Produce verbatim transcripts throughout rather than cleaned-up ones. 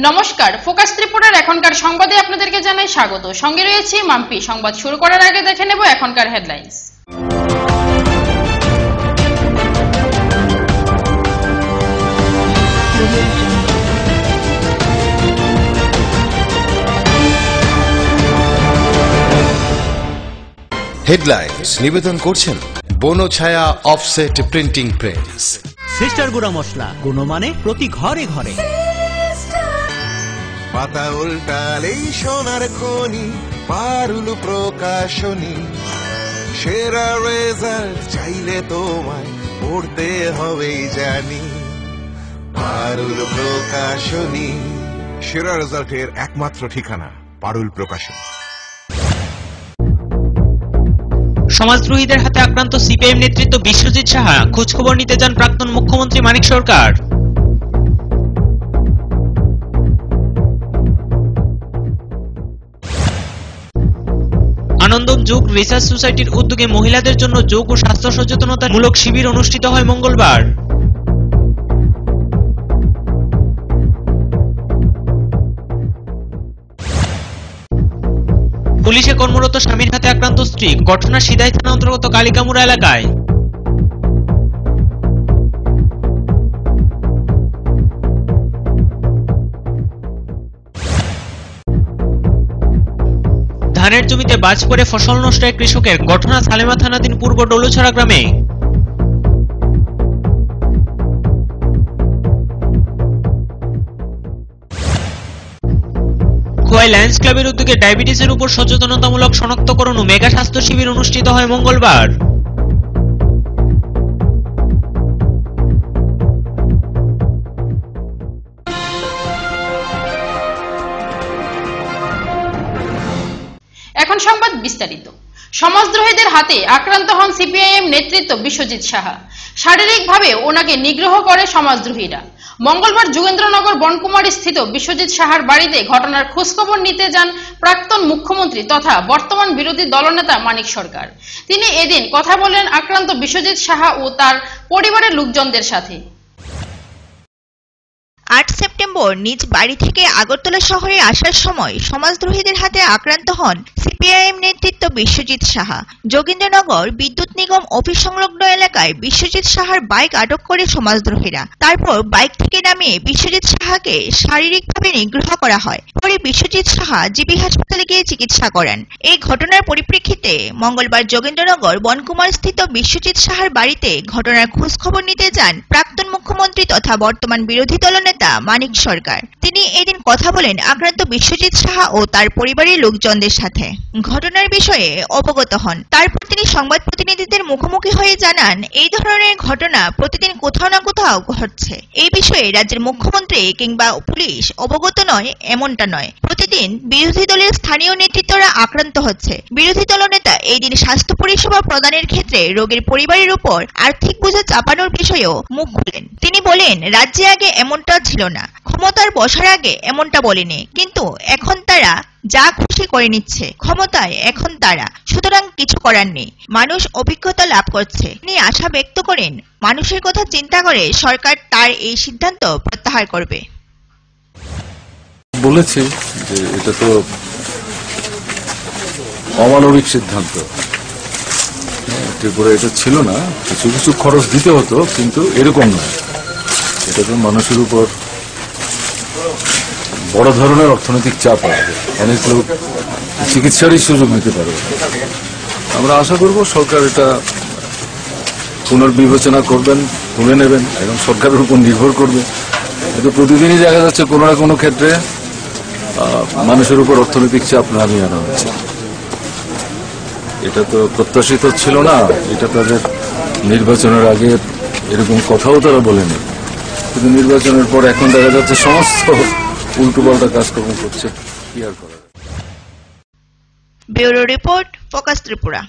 নমস্কার, ফোকাস ত্রিপুরার এখনকার সংবাদে আপনাদেরকে জানাই স্বাগত। সঙ্গে রয়েছে মাম্পি। সংবাদ শুরু করার আগে দেখে নেব এখনকার হেডলাইন্স। হেডলাইন্স নিবেদন করছেন Banchhaya offset printing press. Sister গুঁড়া মশলা, গুণমানে প্রতি ঘরে ঘরে। পাতা উল্টালেই সোনার খনি, পারুল প্রকাশনী। সেরা রেজাল্ট চাইলে তোমায় পড়তে হবেই জানি, পারুল প্রকাশনী। সেরা রেজাল্টের একমাত্র ঠিকানা পারুল প্রকাশনী। সমাজদ্রোহীদের হাতে আক্রান্ত সিপিআইএম নেতৃত্ব বিশ্বজিৎ সাহা খোঁজখবর নিতে যান প্রাক্তন মুখ্যমন্ত্রী মানিক সরকার। আনন্দম যোগ রিসার্চ সোসাইটির উদ্যোগে মহিলাদের জন্য যোগ ও স্বাস্থ্য সচেতনতামূলক শিবির অনুষ্ঠিত হয় মঙ্গলবার। পুলিশে কর্মরত স্বামীর হাতে আক্রান্ত স্ত্রী, ঘটনা সিদাই থানা অন্তর্গত কালিকামুড়া এলাকায়। ধানের জমিতে বাজ পড়ে ফসল নষ্ট এক কৃষকের, ঘটনা সালেমা থানাধীন পূর্ব ডলুছড়া গ্রামে। খোয়াই লায়ন্স ক্লাবের উদ্যোগে ডায়াবেটিসের উপর সচেতনতামূলক শনাক্তকরণ ও মেগা স্বাস্থ্য শিবির অনুষ্ঠিত হয় মঙ্গলবার। এখন সংবাদ বিস্তারিত। সমাজদ্রোহীদের হাতে আক্রান্ত হন সিপিআইএম নেতৃত্ব বিশ্বজিৎ সাহা। শারীরিকভাবে ওনাকে নিগ্রহ করে সমাজদ্রোহীরা। মঙ্গলবার যোগেন্দ্রনগর বনকুমারী স্থিত বিশ্বজিৎ সাহার বাড়িতে ঘটনার খোঁজখবর নিতে যান প্রাক্তন মুখ্যমন্ত্রী তথা বর্তমান বিরোধী দলনেতা মানিক সরকার। তিনি এদিন কথা বলেন আক্রান্ত বিশ্বজিৎ সাহা ও তার পরিবারের লোকজনদের সাথে। আট সেপ্টেম্বর নিজ বাড়ি থেকে আগরতলা শহরে আসার সময় সমাজদ্রোহীদের হাতে আক্রান্ত হন সিপিআইএম নেতৃত্ব বিশ্বজিৎ সাহা। যোগেন্দ্রনগর বিদ্যুৎ নিগম অফিস সংলগ্ন এলাকায় বিশ্বজিৎ সাহার বাইক আটক করে সমাজদ্রোহীরা। তারপর বাইক থেকে নামিয়ে বিশ্বজিৎ সাহাকে শারীরিকভাবে নিগ্রহ করা হয়। পরে বিশ্বজিৎ সাহা জিবি হাসপাতালে গিয়ে চিকিৎসা করেন। এই ঘটনার পরিপ্রেক্ষিতে মঙ্গলবার যোগেন্দ্রনগর বনকুমার স্থিত বিশ্বজিৎ সাহার বাড়িতে ঘটনার খোঁজ খবর নিতে যান প্রাক্তন মুখ্যমন্ত্রী তথা বর্তমান বিরোধী দলনেতা মানিক সরকার। তিনি এদিন কথা বলেন আক্রান্ত বিশ্বজিৎ সাহা ও তার পরিবারের লোকজনদের সাথে। ঘটনার বিষয়ে অবগত হন। তারপর তিনি সংবাদ প্রতিনিধিদের মুখোমুখি হয়ে জানান, এই ধরনের ঘটনা প্রতিদিন কোথাও না কোথাও ঘটছে। এই বিষয়ে রাজ্যের মুখ্যমন্ত্রী কিংবা পুলিশ অবগত নয় এমনটা নয়। প্রতিদিন বিরোধী দলের স্থানীয় নেতৃত্বরা আক্রান্ত হচ্ছে। বিরোধী দলনেতা এই দিন স্বাস্থ্য পরিষেবা প্রদানের ক্ষেত্রে রোগীর পরিবারের উপর আর্থিক বোঝা চাপানোর বিষয়েও মুখ খুলেন। তিনি বলেন, রাজ্যে আগে এমনটা ছিল না, ক্ষমতার বসার আগে এমনটা বলেনি, কিন্তু এখন তারা যা খুশি করে নিচ্ছে। ক্ষমতায় এখন তারা, সুতরাং কিছু করার নেই। মানুষ অভিজ্ঞতা লাভ করছে। তিনি আশা ব্যক্ত করেন মানুষের কথা চিন্তা করে সরকার তার এই সিদ্ধান্ত প্রত্যাহার করবে। বলেছে যে এটা তো অমানবিক সিদ্ধান্ত, ত্রিপুরা এটা ছিল না, কিছু কিছু খরচ দিতে হতো কিন্তু এরকম নয়। এটা তো মানুষের উপর বড় ধরনের অর্থনৈতিক চাপ আসবে, অনেক লোক চিকিৎসারই সুযোগ নিতে পারবে। আমরা আশা করব সরকার এটা পুনর্বিবেচনা করবেন, তুলে নেবেন এবং সরকারের উপর নির্ভর করবে। কিন্তু প্রতিদিনই দেখা যাচ্ছে কোনো না কোনো ক্ষেত্রে মানুষের উপর অর্থনৈতিক চাপ নামিয়ে আনা হচ্ছে। এটা তো প্রত্যাশিত ছিল না, এটা তাদের নির্বাচনের আগে এরকম কথাও তারা বলেনি, কিন্তু নির্বাচনের পর এখন দেখা যাচ্ছে সমস্ত উল্টোপাল্টা কাজকর্ম করছে। কি আর করা। Bureau report, focus Tripura.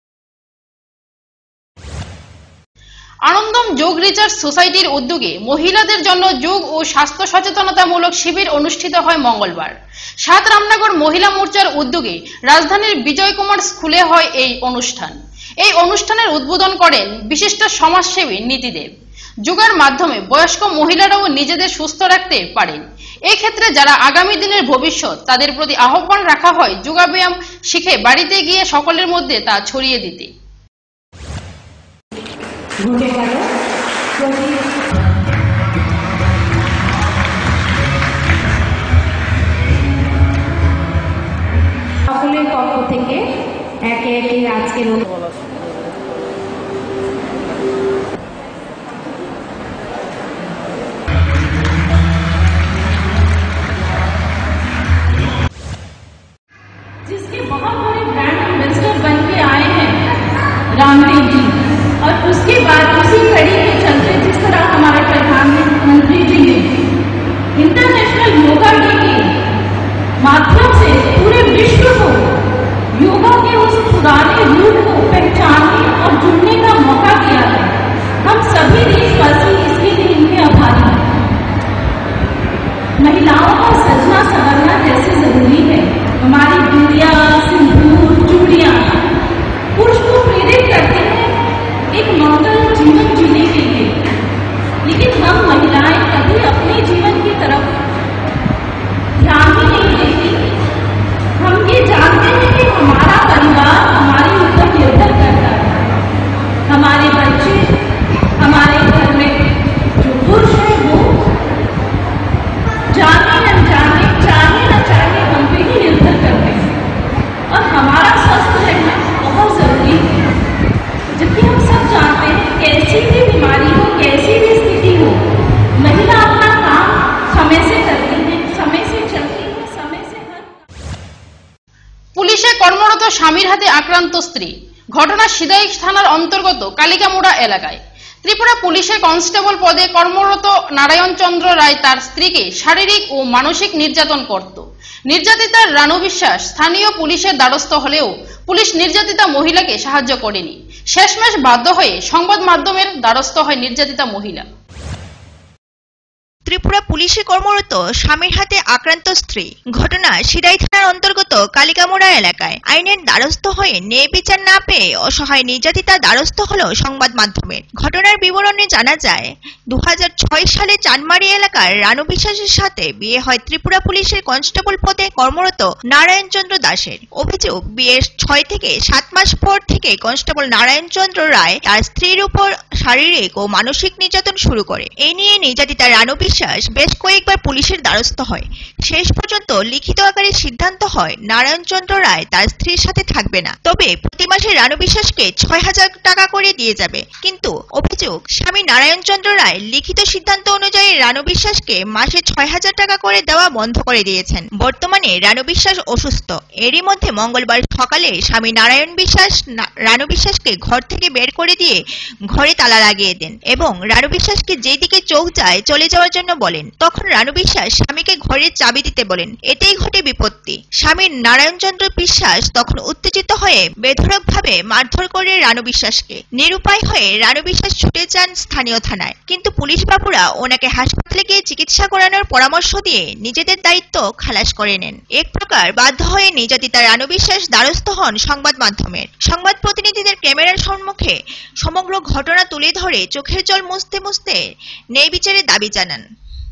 Anandam Yog research সোসাইটির উদ্যোগে মহিলাদের জন্য যোগ ও স্বাস্থ্য সচেতনতামূলক শিবির অনুষ্ঠিত হয় মঙ্গলবার। সাত রামনগর মহিলা মোর্চার উদ্যোগে রাজধানীর বিজয় কুমার স্কুলে হয় এই অনুষ্ঠান। এই অনুষ্ঠানের উদ্বোধন করেন বিশিষ্ট সমাজসেবী নীতিদেব। যোগার মাধ্যমে বয়স্ক মহিলারাও নিজেদের সুস্থ রাখতে পারেন। এই ক্ষেত্রে যারা আগামী দিনের ভবিষ্যৎ, তাদের প্রতি আহ্বান রাখা হয় যোগাব্যায়াম শিখে বাড়িতে গিয়ে সকলের মধ্যে তা ছড়িয়ে দিতে। সকলের পক্ষ থেকে একে একে আজকের जिसके बहुत बड़े ब्रांड एम्बेसडर बन के आए हैं रामदेव जी, और उसके बाद उसी कड़ी के चलते जिस तरह हमारे प्रधानमंत्री जी ने इंटरनेशनल योगा डे के माध्यम से पूरे विश्व को योगा के उस पुराने रूप को पहचानने और जुड़ने का मौका दिया है। हम सभी देशवासी इसके लिए इनके आभारी हैं। महिलाओं का सजना संवरना जैसे जरूरी है, हमारी बिंदिया, सिंदूर, चूड़ियां पुरुष को प्रेरित करते हैं एक नॉर्मल जीवन जीने के लिए, लेकिन हम महिलाएं कभी अपने जीवन की तरफ ध्यान ही नहीं देती। हम ये जानते हैं कि हमारा परिवार हमारे ऊपर निर्भर करता है। हमारे बच्चे, हमारे घर में जो पुरुष है वो जाने न जाने, चाहे न चाहे हम पे ही निर्भर करते हैं, और हमारा स्वस्थ रहना बहुत जरूरी है। जबकि हम सब जानते हैं कैसी भी बीमारी हो, कैसी भी स्थिति हो, महिला अपना काम समय से करती है, समय से चलती है, समय से हर পুলিশে কর্মরত স্বামীর হাতে আক্রান্ত স্ত্রী। ঘটনা সিদাই থানার অন্তর্গত কালিকামুড়া এলাকায়। ত্রিপুরা পুলিশে কনস্টেবল পদে কর্মরত নারায়ণ চন্দ্র রায় তার স্ত্রীকে শারীরিক ও মানসিক নির্যাতন করত। নির্যাতিতা রানু বিশ্বাস স্থানীয় পুলিশের দ্বারস্থ হলেও পুলিশ নির্যাতিতা মহিলাকে সাহায্য করেনি। শেষমেশ বাধ্য হয়ে সংবাদ মাধ্যমের দ্বারস্থ হয় নির্যাতিতা মহিলা। ত্রিপুরা পুলিশে কর্মরত স্বামীর হাতে আক্রান্ত স্ত্রী। ঘটনা সিদাই থানার অন্তর্গত কালিকামুড়া এলাকায়। আইনের দ্বারস্থ হয়ে ন্যায় বিচার না পেয়ে অসহায় নির্যাতিতা দ্বারস্থ হল সংবাদ মাধ্যমের। ঘটনার বিবরণে জানা যায়, দু হাজার ছয় সালে চানমারি এলাকার রানু বিশ্বাসের সাথে বিয়ে হয় ত্রিপুরা পুলিশের কনস্টেবল পদে কর্মরত নারায়ণ চন্দ্র দাসের। অভিযোগ, বিয়ের ছয় থেকে সাত মাস পর থেকে কনস্টেবল নারায়ণ চন্দ্র রায় তার স্ত্রীর উপর শারীরিক ও মানসিক নির্যাতন শুরু করে। এই নিয়ে নির্যাতিতা রানু বিশ্বাস বেশ কয়েকবার পুলিশের দ্বারস্থ হয়। শেষ পর্যন্ত লিখিত আকারে সিদ্ধান্ত হয় নারায়ণ চন্দ্র রায় তার স্ত্রীর সাথে থাকবে না, তবে প্রতি মাসে রানু বিশ্বাসকে ছয় হাজার টাকা করে দিয়ে যাবে। কিন্তু অভিযোগ, স্বামী নারায়ণ চন্দ্র রায় লিখিত সিদ্ধান্ত অনুযায়ী রানু বিশ্বাসকে মাসে ছয় হাজার টাকা করে দেওয়া বন্ধ করে দিয়েছেন। বর্তমানে রানু বিশ্বাস অসুস্থ। এরই মধ্যে মঙ্গলবার সকালে স্বামী নারায়ণ বিশ্বাস রানু বিশ্বাসকে ঘর থেকে বের করে দিয়ে ঘরে তালা লাগিয়ে দেন এবং রানু বিশ্বাসকে যেদিকে চোখ যায় চলে যাওয়ার জন্য বলেন। তখন রানু বিশ্বাস স্বামীকে ঘরের চাবি দিতে বলেন। এতেই ঘটে বিপত্তি। স্বামী নারায়ণ চন্দ্র বিশ্বাস তখন উত্তেজিত হয়ে বেধড়কভাবে মারধর করে রানু বিশ্বাসকে। নিরুপায় হয়ে রানু বিশ্বাস ছুটে যান স্থানীয় থানায়, কিন্তু পুলিশ বাবুরা ওনাকে হাসপাতালে গিয়ে চিকিৎসা করানোর পরামর্শ দিয়ে নিজেদের দায়িত্ব খালাস করে নেন। এক প্রকার বাধ্য হয়ে নির্যাতিতা রানু বিশ্বাস দ্বারস্থ হন সংবাদ মাধ্যমের। সংবাদ প্রতিনিধিদের ক্যামেরার সম্মুখে সমগ্র ঘটনা তুলে ধরে চোখের জল মুছতে মুছতে ন্যায় বিচারের দাবি জানান।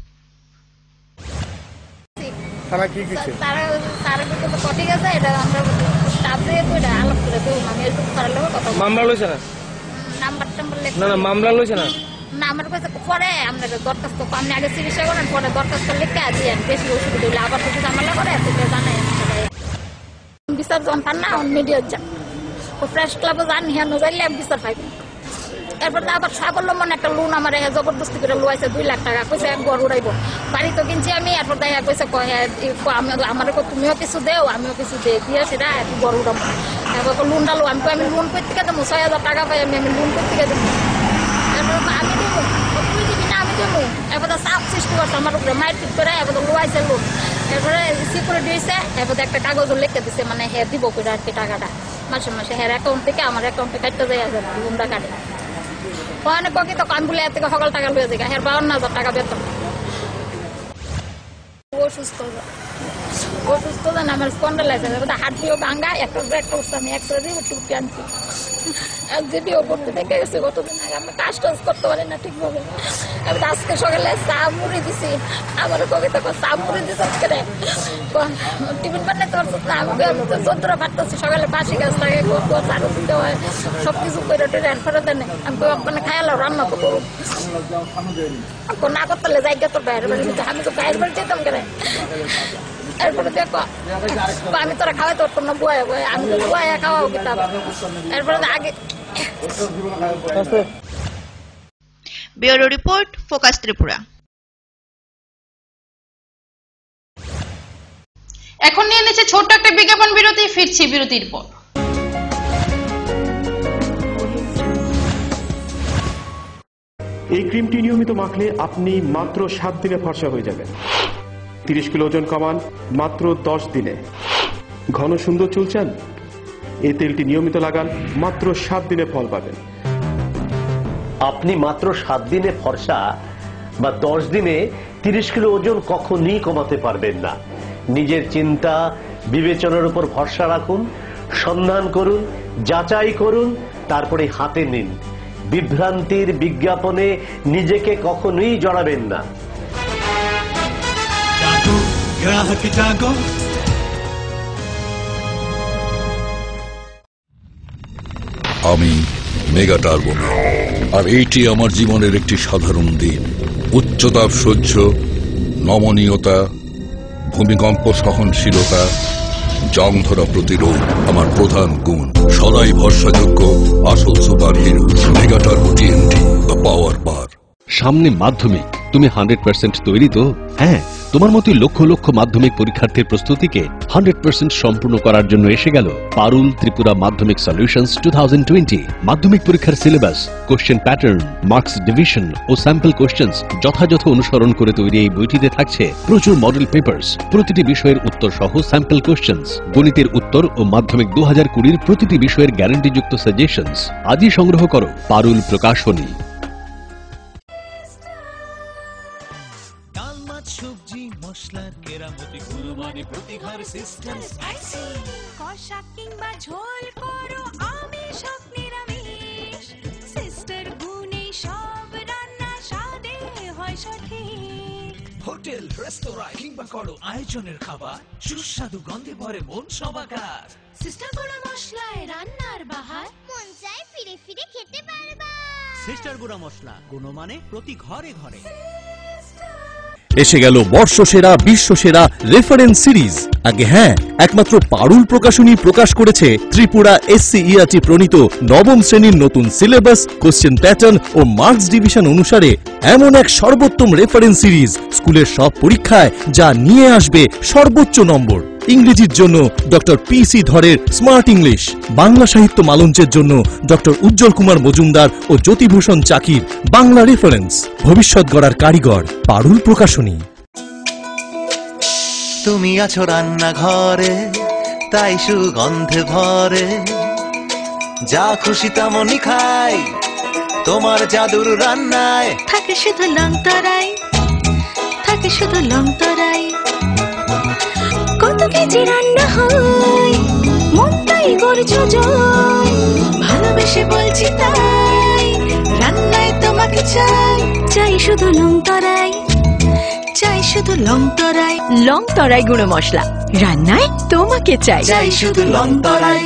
তারা কি কিছু তারা তারা কিন্তু কটি গেছে, এটা আমরা স্টাফ দিয়ে তো এটা আলাপ করে দেবো। আমি একটু করার লোক কথা মামলা লইছে না, নাম্বার টাম্বার লেখা না না মামলা লইছে না না আমার কাছে পরে আপনাকে দরখাস্ত আপনি আগে চিকিৎসা করেন, পরে দরখাস্ত লিখে দিয়ে বেশি ওষুধ দিলে আবার কিছু ঝামেলা করে এত জানাই বিচার যখন পান না মিডিয়ার যান ও প্রেস ক্লাবে যান হ্যাঁ যাইলে বিচার পাইবেন। এরপর আবার সাবলম্বন একটা লোন আমার জবরদস্তি করে লোয়াইছে দুই লাখ টাকা, কইছে এক ঘর উড়াইব। বাড়ি তো কিনছি আমি, এরপর দেখা কইছে আমি আমার তুমিও কিছু দেও আমিও কিছু দে দিয়ে সেটা একটু ঘর উড়াবো। এবার লোনটা লো আমি আমি লোন করতে গেলাম ছয় হাজার টাকা পাই আমি আমি লোন করতে গেলাম। এরপর আমি দেবো তুই দিবি না আমি দেবো। এবার চাপ সৃষ্টি করছে আমার উপরে মায়ের ঠিক করে এবার লোয়াইছে লোন। এরপরে সিকিউরিটি দিয়েছে, এবার একটা কাগজ লিখে দিচ্ছে মানে হ্যাঁ দিব করে আর কি টাকাটা মাসে মাসে হ্যাঁ অ্যাকাউন্ট থেকে আমার অ্যাকাউন্টে কাটতে যায় হাজার লোনটা কাটে। অনেক বকি তো আমি বলে এর থেকে সকাল টাকা লুয়ে যায় হ্যাঁ বাউন্ন হাজার টাকা বেতন। অসুস্থ অসুস্থ জান আমার স্পন্ডালাইজার হাত দিয়েও ভাঙ্গা একটা একটা আমি একটা দিয়ে টুকটি আনছি। ভিডিও করতে দেখে গেছে গতদিন আগে। আমি কাজ টাজ করতে পারি না ঠিকভাবে। আমি আজকে সকালে চা মুড়ি দিছি, আমার কবিতা চা মুড়ি দিছে আজকে টিফিন বানাতে পারছি না। আমি যন্ত্র কাটতেছি, সকালে বাসি গাছ লাগে, চারু দিতে হয়, সবকিছু করে ট্রেন ফেরত দেয়। আমি ওখানে খাইলাম রান্না করবো না করতে জায়গা তোর বাইরের বাড়ি যেতে। আমি তো বাইরের বাড়ি যেতাম কেন। এরপরে দেখো আমি তোরা খাওয়াই তোর না বয়ে বয়ে, আমি তো বয়ে খাওয়াও কিতাব। এরপরে আগে ব্যুরো রিপোর্ট, ফোকাস ত্রিপুরা। এখন নিয়ে নিচ্ছে ছোট্ট একটা বিজ্ঞাপন বিরতি, ফিরছি বিরতির পর। এই ক্রিমটি নিয়মিত মাখলে আপনি মাত্র সাত দিনে ফর্সা হয়ে যাবেন। তিরিশ কিলো ওজন কমান মাত্র দশ দিনে। ঘন সুন্দর চুল চান? এই তেলটি নিয়মিত লাগান, মাত্র সাত দিনে ফল পাবেন। আপনি মাত্র সাত দিনে ফর্সা বা দশ দিনে তিরিশ কিলো ওজন কখনই কমাতে পারবেন না। নিজের চিন্তা বিবেচনার উপর ভরসা রাখুন, সন্ধান করুন, যাচাই করুন, তারপরে হাতে নিন। বিভ্রান্তির বিজ্ঞাপনে নিজেকে কখনোই জড়াবেন না। গ্রাহক জাগো। আমি মেগা টার্বো, আর এইটি আমার জীবনের একটি সাধারণ দিন। উচ্চতাপ সহ্য, নমনীয়তা, ভূমিকম্প সহনশীলতা, জং ধরা প্রতিরোধ আমার প্রধান গুণ। সদাই ভরসাযোগ্য আসল super hero mega turbo TNT, the power bar. সামনে মাধ্যমিক, তুমি হান্ড্রেড পার্সেন্ট তৈরি তো? হ্যাঁ, তোমার মতোই লক্ষ লক্ষ মাধ্যমিক পরীক্ষার্থীর প্রস্তুতিকে হান্ড্রেড পার্সেন্ট সম্পূর্ণ করার জন্য এসে গেল পারুল ত্রিপুরা মাধ্যমিক solutions two thousand twenty. Madhyamik পরীক্ষার syllabus, question pattern, marks division ও স্যাম্পল কোশ্চেন্স যথাযথ অনুসরণ করে তৈরি এই বইটিতে থাকছে প্রচুর মডেল পেপার্স, প্রতিটি বিষয়ের উত্তর সহ স্যাম্পল কোশ্চেন্স, গণিতের উত্তর ও মাধ্যমিক দু হাজার কুড়ির প্রতিটি বিষয়ের গ্যারান্টিযুক্ত সাজেশনস। আজই সংগ্রহ করো পারুল প্রকাশনী। সবজি মশলার কেরামতি গুণমানে প্রতিঘর সিস্টেম স্পাইসি। কষা কিংবা ঝোল করো আমিষ হোক নিরামিষ, সিস্টার গুণে সব রান্না স্বাদে হয় সঠিক। হোটেল রেস্তোরাঁ কিংবা করো আয়োজনের খাবার, সুস্বাদু গন্ধে ভরে মন সবাকার। সিস্টার গুঁড়া মশলায় রান্নার বাহার, মন চায় ফিরে ফিরে খেতে পারবা। সিস্টার গুঁড়া মশলা, গুণমানে প্রতি ঘরে ঘরে। এসে গেল বর্ষসেরা বিশ্বসেরা রেফারেন্স সিরিজ। আগে হ্যাঁ, একমাত্র পারুল প্রকাশনী প্রকাশ করেছে ত্রিপুরা এসসিইআরটি প্রণীত নবম শ্রেণীর নতুন সিলেবাস, কোশ্চেন প্যাটার্ন ও মার্কস ডিভিশন অনুসারে এমন এক সর্বোত্তম রেফারেন্স সিরিজ, স্কুলের সব পরীক্ষায় যা নিয়ে আসবে সর্বোচ্চ নম্বর। ইংরেজির জন্য ডক্টর পি সি ধরের স্মার্ট ইংলিশ, বাংলা সাহিত্য মালঞ্চের জন্য ডক্টর উজ্জ্বল কুমার মজুমদার ও জ্যোতিভূষণ চাকির বাংলা রেফারেন্স। ভবিষ্যৎ গড়ার কারিগর পারুল প্রকাশনী। তুমি আছো রান্নাঘরে, তাই সুগন্ধে ভরে, যা খুশি তেমনই খাই তোমার জাদুর রান্নায়। থাকে শুধু লং তরাই, থাকে শুধু লং তরাই, কত কেজি রান্না হয় মনটাই গড়ছো জয়। ভালোবেসে বলছি তাই, রান্নায় তোমাকে চাই, চাই শুধু লং তরাই, চাই শুধু লং তরাই। লং তরাই গুঁড়ো মশলা, রান্নায় তোমাকে চাই, চাই শুধু লং তরাই।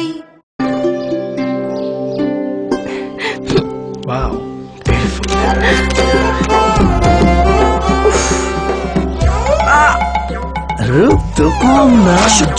Wow. রূপ তো কম না।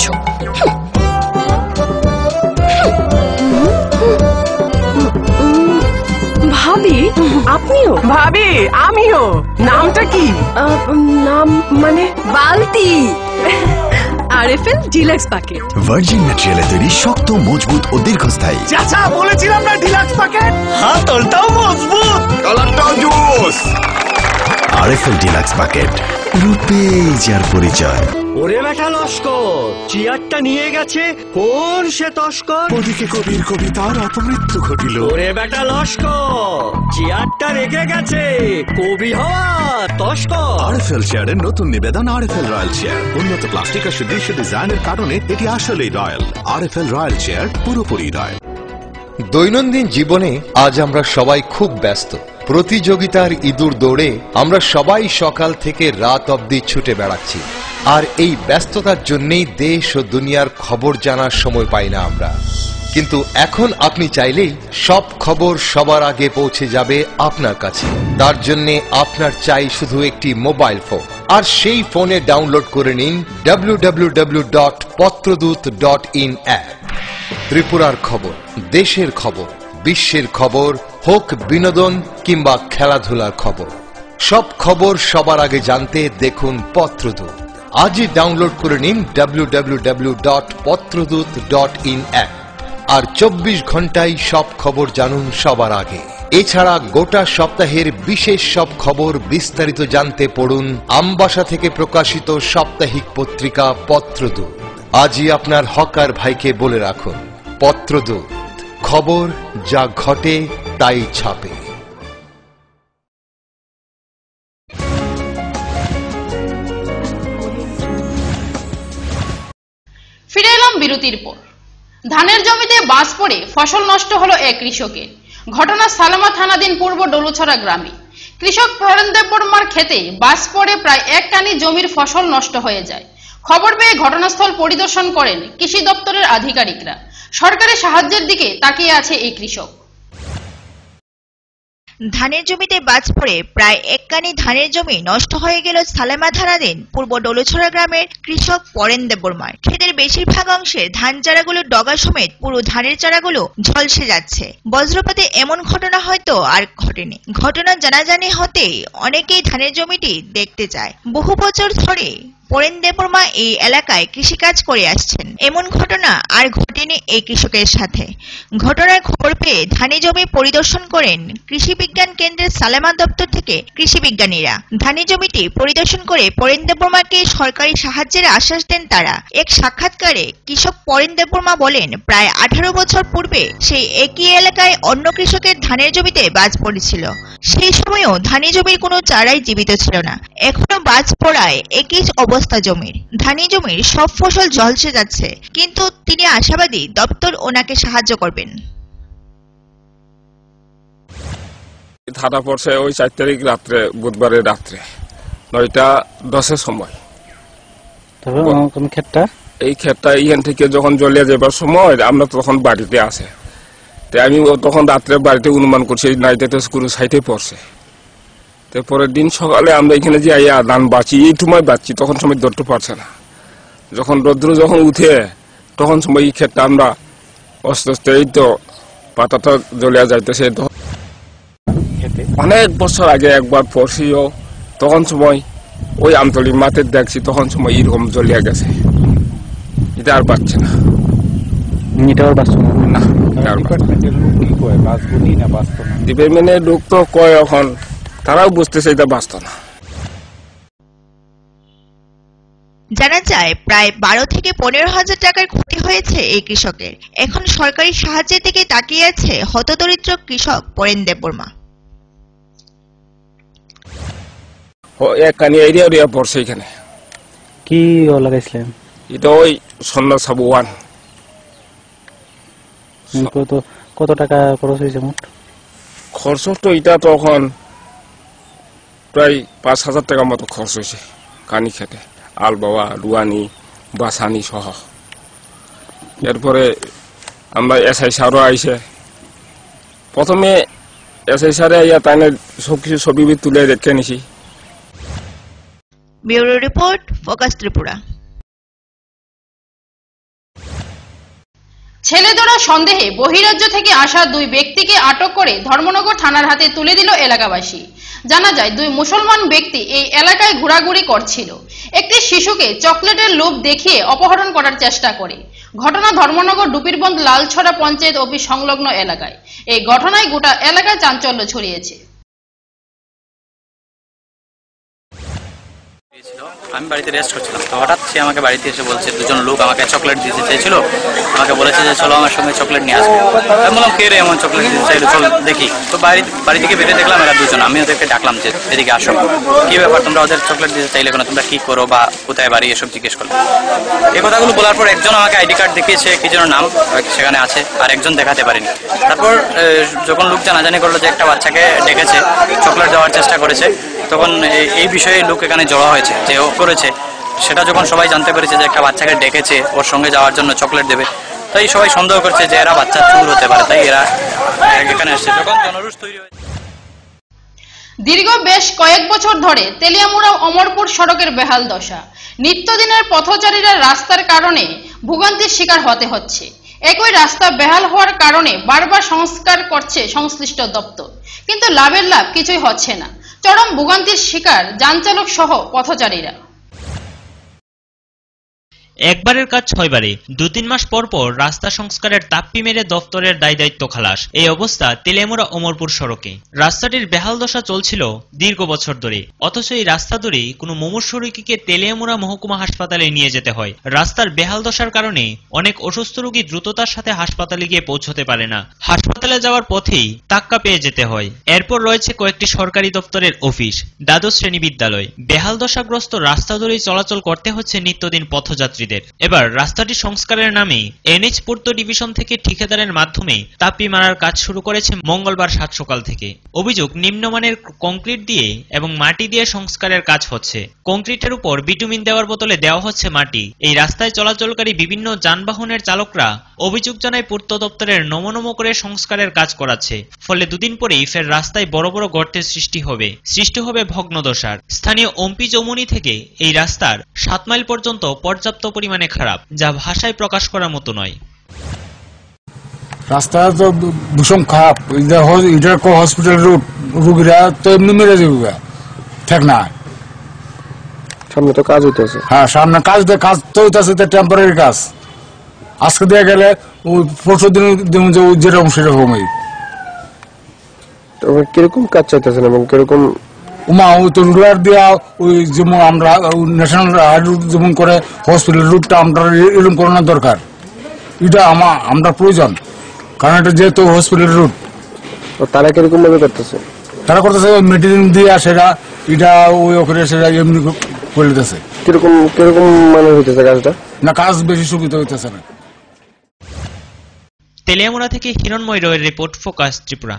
ভাবি, আপনিও? ভাবি, আমিও। নামটা কি? নাম মানে বালতি। আরএফএল ডিলাক্স প্যাকেট, ভার্জিন ম্যাটেরিয়ালে তৈরি, শক্ত, মজবুত ও দীর্ঘস্থায়ী। চাচা বলেছিলাম না ডিলাক্স প্যাকেট। হাতলটাও মজবুত, কালারটাও জোস। আরএফএল ডিলাক্স প্যাকেট, রূপে যার পরিচয়। ওরে বেটা লস্কর, চেয়ারটা নিয়ে গেছে কোন সে তস্কর? ওদিকে কবির কবিতার অপমৃত্যু ঘটিল। ওরে বেটা লস্কর, চেয়ারটা রেখে গেছে কবি হওয়া তস্কর। আরএফএল চেয়ারের নতুন নিবেদন আরএফএল রয়্যাল চেয়ার। উন্নত প্লাস্টিক আর সুদৃশ্য ডিজাইনের কারণে এটি আসলেই রয়্যাল। আরএফএল রয়্যাল চেয়ার, পুরোপুরি রয়্যাল। দৈনন্দিন জীবনে আজ আমরা সবাই খুব ব্যস্ত। প্রতিযোগিতার ইঁদুর দৌড়ে আমরা সবাই সকাল থেকে রাত অবধি ছুটে বেড়াচ্ছি, আর এই ব্যস্ততার জন্যই দেশ ও দুনিয়ার খবর জানার সময় পাই না আমরা। কিন্তু এখন আপনি চাইলেই সব খবর সবার আগে পৌঁছে যাবে আপনার কাছে। তার জন্য আপনার চাই শুধু একটি মোবাইল ফোন, আর সেই ফোনে ডাউনলোড করে নিন W W W dot Patradoot dot in app. ত্রিপুরার খবর, দেশের খবর, বিশ্বের খবর, হোক বিনোদন কিংবা খেলাধুলার খবর, সব খবর সবার আগে জানতে দেখুন পত্রদূত। আজই ডাউনলোড করে নিন W W W dot Patradoot dot in app, আর চব্বিশ ঘন্টায় সব খবর জানুন সবার আগে। এছাড়া গোটা সপ্তাহের বিশেষ সব খবর বিস্তারিত জানতে পড়ুন আমবাসা থেকে প্রকাশিত সাপ্তাহিক পত্রিকা পত্রদূত। আজই আপনার হকার ভাইকে বলে রাখুন, পত্রদূত, খবর যা ঘটে তাই ছাপে। ফিরে এলাম বিরতির পর। ধানের জমিতে বাজ পড়ে ফসল নষ্ট হলো এক কৃষকের। ঘটনা সালামা থানাধীন পূর্ব ডলুছড়া গ্রামে। কৃষক প্ররেন দেববর্মার ক্ষেতে বাজ পড়ে প্রায় এক কানি জমির ফসল নষ্ট হয়ে যায়। খবর পেয়ে ঘটনাস্থল পরিদর্শন করেন কৃষি দপ্তরের আধিকারিকরা। সরকারি সাহায্যের দিকে তাকিয়ে আছে এই কৃষক। ধানের জমিতে বাজ পড়ে প্রায় এক কানি ধানের জমি নষ্ট হয়ে গেল সালামা থানাধীন পূর্ব ডলুছড়া গ্রামের কৃষক পরেন দেববর্মার। ক্ষেতের বেশিরভাগ অংশে ধান চারাগুলো ডগা সমেত পুরো ধানের চারাগুলো ঝলসে যাচ্ছে। বজ্রপাতে এমন ঘটনা হয়তো আর ঘটেনি। ঘটনা জানাজানি হতেই অনেকেই ধানের জমিটি দেখতে যায়। বহু বছর ধরে পরেন দেববর্মা এই এলাকায় কৃষিকাজ করে আসছেন। এমন ঘটনা আর ঘটেনি এই কৃষকের সাথে। ঘটনার খবর পেয়ে ধানি জমি পরিদর্শন করেন কৃষি বিজ্ঞান কেন্দ্রের সালামা দপ্তর থেকে কৃষি বিজ্ঞানীরা। ধানি জমিটি পরিদর্শন করে পরেন দেববর্মাকে সরকারি সাহায্যের আশ্বাস দেন তারা। এক সাক্ষাৎকারে কৃষক পরেন দেববর্মা বলেন, প্রায় আঠারো বছর পূর্বে সেই একই এলাকায় অন্য কৃষকের ধানের জমিতে বাজ পড়েছিল। সেই সময়ও ধানি জমির কোনো চারাই জীবিত ছিল না। এখনো বাজ পড়ায় একই অবস্থা জমির। ধানি জমির সব ফসল ঝলসে যাচ্ছে, কিন্তু তিনি আশাবাদী দপ্তর ওনাকে সাহায্য করবেন। ধারা পড়ছে ওই চার তারিখ রাত্রে, বুধবারের রাত্রে নয়টা দশের সময়। ক্ষেতটা এই ক্ষেতটা এখান থেকে যখন জ্বলিয়ে যাবার সময় আমরা তখন বাড়িতে আসে, তাই আমি তখন রাত্রে বাড়িতে অনুমান করছি নাইতে তো কোনো সাইডে পড়ছে। পরের দিন সকালে আমরা এখানে যে আইয়া ধান বাঁচি, এই সময় বাঁচছি, তখন সময় ধরতে পারছে না। যখন রৌদ্র যখন উঠে তখন সময় এই ক্ষেতটা আমরা আস্তে আস্তে এই তো পাতাটা জ্বলিয়া যাইতেছে। অনেক বছর আগে একবার পড়ছিও, তখন সময় ওই আমতলির মাঠে দেখছি, তখন সময় এরকম জ্বলিয়া গেছে। এটা আর বাঁচছে না। ডিপার্টমেন্টের লোক তো কয়, এখন তারাও বুঝতেছে এটা বাঁচত না। জানা যায় প্রায় বারো থেকে পনেরো হাজার টাকার ক্ষতি হয়েছে এই কৃষকের। এখন সরকারি সাহায্যের দিকে তাকিয়ে আছে হতদরিদ্র কৃষক পরেন দেববর্মা। পড়ছে এখানে কি লাগাইছিলেন? এটা ওই সন্ধ্যা সাবু ওয়ান। কত টাকা খরচ হয়েছে মোট? খরচ তো এটা তখন প্রায় পাঁচ হাজার টাকার মতো খরচ হয়েছে কানি খেতে, আল বাবা, রুয়ানি, বাসানি সহ। এরপরে আমরা এসআই সারও আইসে। প্রথমে এসআই সারে আইয়া তাই সব কিছু ছবি তুলে রেখে নিছি। Bureau report, focus Tripura. ছেলে ধরা সন্দেহে বহিরাজ্য থেকে আসা দুই ব্যক্তিকে আটক করে ধর্মনগর থানার হাতে তুলে দিল এলাকাবাসী। জানা যায় দুই মুসলমান ব্যক্তি এই এলাকায় ঘোরাঘুরি করছিল। একটি শিশুকে চকলেটের লোভ দেখিয়ে অপহরণ করার চেষ্টা করে। ঘটনা ধর্মনগর ডুপিরবন্ধ লালছড়া পঞ্চায়েত অফিস সংলগ্ন এলাকায়। এই ঘটনায় গোটা এলাকায় চাঞ্চল্য ছড়িয়েছে। আমি বাড়িতে রেস্ট করছিলাম, তো হঠাৎ সে আমাকে বাড়িতে এসে বলছে, দুজন লোক আমাকে চকলেট দিতে চাইছিল, আমাকে বলেছে যে চলো আমার সঙ্গে চকলেট নিয়ে আসবে। আমি বললাম কে রে এমন চকলেট দিতে চাইলো, চল দেখি। তো বাড়ি বাড়ি থেকে বেরিয়ে দেখলাম এরা দুজন। আমি ওদেরকে ডাকলাম যে এদিকে আসো, কি ব্যাপার তোমরা ওদের চকলেট দিতে চাইলে কেন, তোমরা কি করো বা কোথায় বাড়ি, এসব জিজ্ঞেস করলাম। এই কথাগুলো বলার পর একজন আমাকে আইডি কার্ড দেখিয়েছে, কি যেন নাম সেখানে আছে, আর একজন দেখাতে পারেনি। তারপর যখন লোক জানাজানি করলো যে একটা বাচ্চাকে ডেকেছে, চকলেট দেওয়ার চেষ্টা করেছে, তখন এই বিষয়ে লোক এখানে জড়ো হয়েছে যে ও করেছে। সেটা যখন সবাই জানতে পেরেছে যে একটা বাচ্চাকে ডেকেছে ওর সঙ্গে যাওয়ার জন্য চকলেট দেবে, তাই সবাই সন্দেহ করছে যে এরা বাচ্চা চুর হতে পারে, তাই এরা এখানে আসছে। যখন জনরোষ তৈরি হয়েছে, দীর্ঘ বেশ কয়েক বছর ধরে তেলিয়ামুড়া অমরপুর সড়কের বেহাল দশা। নিত্যদিনের পথচারীরা রাস্তার কারণে ভোগান্তির শিকার হতে হচ্ছে। একই রাস্তা বেহাল হওয়ার কারণে বারবার সংস্কার করছে সংশ্লিষ্ট দপ্তর, কিন্তু লাভের লাভ কিছুই হচ্ছে না। চরম ভোগান্তির শিকার যানচালক সহ পথচারীরা। একবারের কাজ ছয়বারে, দু তিন মাস পর পর রাস্তা সংস্কারের তাপ্পি মেরে দফতরের দায় দায়িত্ব খালাস। এই অবস্থা তেলিয়ামুড়া অমরপুর সড়কে। রাস্তাটির বেহাল দশা চলছিল দীর্ঘ বছর ধরে, অথচ এই রাস্তা ধরে কোনো মুমূর্ষু রোগীকে তেলিয়ামুড়া মহকুমা হাসপাতালে নিয়ে যেতে হয়। রাস্তার বেহাল দশার কারণে অনেক অসুস্থ রোগী দ্রুততার সাথে হাসপাতালে গিয়ে পৌঁছতে পারে না, হাসপাতালে যাওয়ার পথেই তাক্কা পেয়ে যেতে হয়। এরপর রয়েছে কয়েকটি সরকারি দপ্তরের অফিস, দ্বাদশ শ্রেণী বিদ্যালয়। বেহাল দশাগ্রস্ত রাস্তা ধরেই চলাচল করতে হচ্ছে নিত্যদিন পথযাত্রী। এবার রাস্তাটি সংস্কারের নামে এনএইচ পূর্ত ডিভিশন থেকে ঠিকাদারের মাধ্যমে তাপ্পি মারার কাজ শুরু করেছে মঙ্গলবার সাত সকাল থেকে। অভিযোগ, নিম্নমানের কংক্রিট দিয়ে এবং মাটি দিয়ে সংস্কারের কাজ হচ্ছে। কংক্রিটের উপর বিটুমিন দেওয়ার বদলে দেওয়া হচ্ছে মাটি। এই রাস্তায় চলাচলকারী বিভিন্ন যানবাহনের চালকরা অভিযোগ জানায় পূর্ত দপ্তরের নমনম করে সংস্কারের কাজ করাচ্ছে, ফলে দুদিন পরেই ফের রাস্তায় বড় বড় গর্তের সৃষ্টি হবে সৃষ্টি হবে ভগ্নদশার। স্থানীয় ওমপি চৌমুনি থেকে এই রাস্তার সাত মাইল পর্যন্ত পর্যাপ্ত পরিমাণে খারাপ, যা ভাষায় প্রকাশ করার মতো নয়। রাস্তা তো ভীষণ খারাপ, এটা হসপিটাল রুট, রুগীরা তো এমনি মেরে যাবে, ঠিক না? সামনে তো কাজ হইতেছে। হ্যাঁ, সামনে কাজ কাজ তো হইতেছে, টেম্পোরারি কাজ। আজকে দিয়ে গেলে ওই পরশু দিন যেরকম সেরকমই। কিরকম কাজ চাইতেছেন এবং কিরকম? উমা ওই তো রুলার দেওয়া, ওই যেমন আমরা ন্যাশনাল হাইরোড যেমন করে হসপিটাল রুটটা আমরা এরকম করানোর দরকার। এটা আমার আমরা প্রয়োজন, কারণ এটা যেহেতু হসপিটাল রুট। তারা কিরকম ভাবে করতেছে? তারা করতেছে মেডিসিন দিয়ে সেটা এটা ওই ওখানে সেটা এমনি করে দিতেছে। কিরকম কিরকম মানে হইতেছে কাজটা? না, কাজ বেশি সুবিধা হইতেছে না। তেলিয়ামুড়া থেকে হিরণময় রয়ের report, focus Tripura.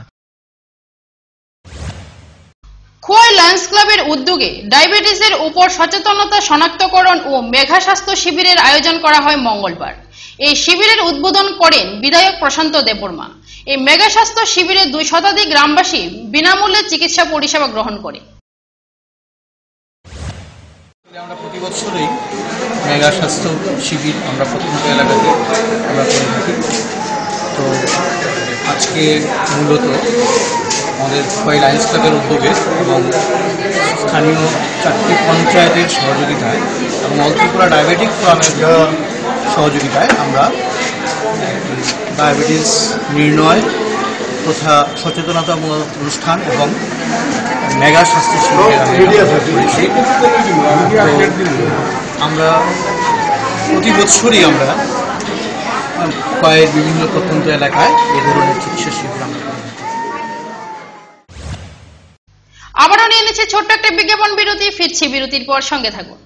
Khowai Lions ক্লাবের উদ্যোগে ডায়াবেটিসের উপর সচেতনতা শনাক্তকরণ ও মেঘা স্বাস্থ্য শিবিরের আয়োজন করা হয় মঙ্গলবার। এই শিবিরের উদ্বোধন করেন বিধায়ক প্রশান্ত দেববর্মা। এই মেঘা স্বাস্থ্য শিবিরে দুই শতাধিক গ্রামবাসী বিনামূল্যে চিকিৎসা পরিষেবা গ্রহণ করে। আমরা প্রতি বছরই মেগা স্বাস্থ্য শিবির আমরা প্রত্যন্ত এলাকাতে আমরা করে থাকি। তো আজকে মূলত আমাদের খোয়াই লায়ন্স ক্লাবের উদ্যোগে এবং স্থানীয় চারটি পঞ্চায়েতের সহযোগিতায় এবং অল ত্রিপুরা ডায়াবেটিক ফোরামের সহযোগিতায় আমরা ডায়াবেটিস নির্ণয় তথা সচেতনতামূলক অনুষ্ঠান এবং মেগা স্বাস্থ্য শিবিরের করেছি। আমরা প্রতি বছরই আমরা খোয়াইয়ের বিভিন্ন প্রত্যন্ত এলাকায় এই ধরনের চিকিৎসা শিবির আমরা আবারও নিয়ে নিচ্ছে ছোট্ট একটা বিজ্ঞাপন বিরতি। ফিরছি বিরতির পর, সঙ্গে থাকুন।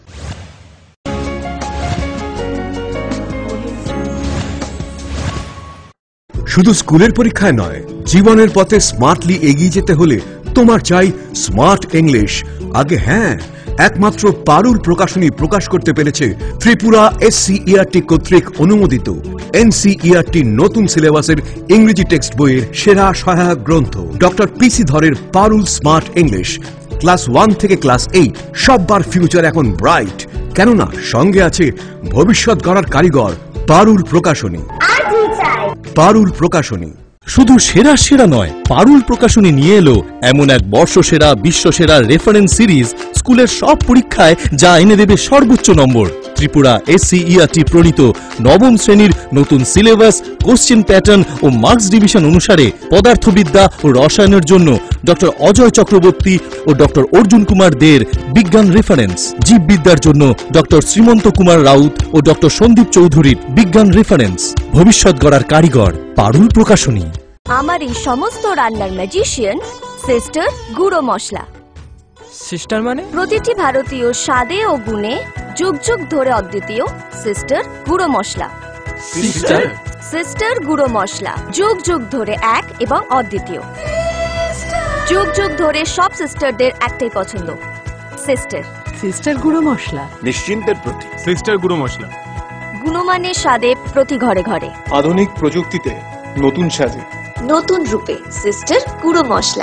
শুধু স্কুলের পরীক্ষায় নয়, জীবনের পথে স্মার্টলি এগিয়ে যেতে হলে তোমার চাই স্মার্ট ইংলিশ। আগে হ্যাঁ, একমাত্র পারুল প্রকাশনী প্রকাশ করতে পেরেছে ত্রিপুরা এসসিইআরটি কর্তৃক অনুমোদিত এনসিইআরটি নতুন সিলেবাসের ইংরেজি টেক্সট বইয়ের সেরা সহায়ক গ্রন্থ ডক্টর পিসি ধরের Parul smart English. Class one থেকে ক্লাস এইট সববার ফিউচার এখন ব্রাইট, কেননা সঙ্গে আছে ভবিষ্যৎ গড়ার কারিগর পারুল প্রকাশনী। পারুল প্রকাশনী শুধু সেরা সেরা নয়, পারুল প্রকাশনী নিয়ে এলো এমন এক বর্ষসেরা বিশ্বসেরা রেফারেন্স সিরিজ, স্কুলের সব পরীক্ষায় যা এনে দেবে সর্বোচ্চ নম্বর। ত্রিপুরা এসসিইআরটি প্রণীত নবম শ্রেণীর নতুন সিলেবাস, কোশ্চেন প্যাটার্ন ও মার্কস ডিভিশন অনুসারে পদার্থবিদ্যা ও রসায়নের জন্য ডক্টর অজয় চক্রবর্তী ও ডক্টর অর্জুন কুমার দের বিজ্ঞান রেফারেন্স, জীববিদ্যার জন্য ডক্টর শ্রীমন্ত কুমার রাউত ও ডক্টর সন্দীপ চৌধুরীর বিজ্ঞান রেফারেন্স। ভবিষ্যৎ গড়ার কারিগর পারুল প্রকাশনী। আমার এই সমস্ত রান্নার ম্যাজিশিয়ান সিস্টার গুঁড়ো মশলা। সিস্টার মানে? প্রতিটি ভারতীয় স্বাদে ও গুণে যুগ যুগ ধরে অদ্বিতীয় সিস্টার গুঁড়ো মশলা। সিস্টার সিস্টার গুঁড়ো মশলা যুগ যুগ ধরে এক এবং অদ্বিতীয়। যুগ যুগ ধরে সব সিস্টারদের একটাই পছন্দ, সিস্টার। সিস্টার গুঁড়ো মশলা নিশ্চিন্তের প্রতি সিস্টার গুঁড়ো মশলা। গুণমানের স্বাদে প্রতি ঘরে ঘরে, আধুনিক প্রযুক্তিতে নতুন সাজে নতুন রূপে সিস্টার গুঁড়ো মশলা।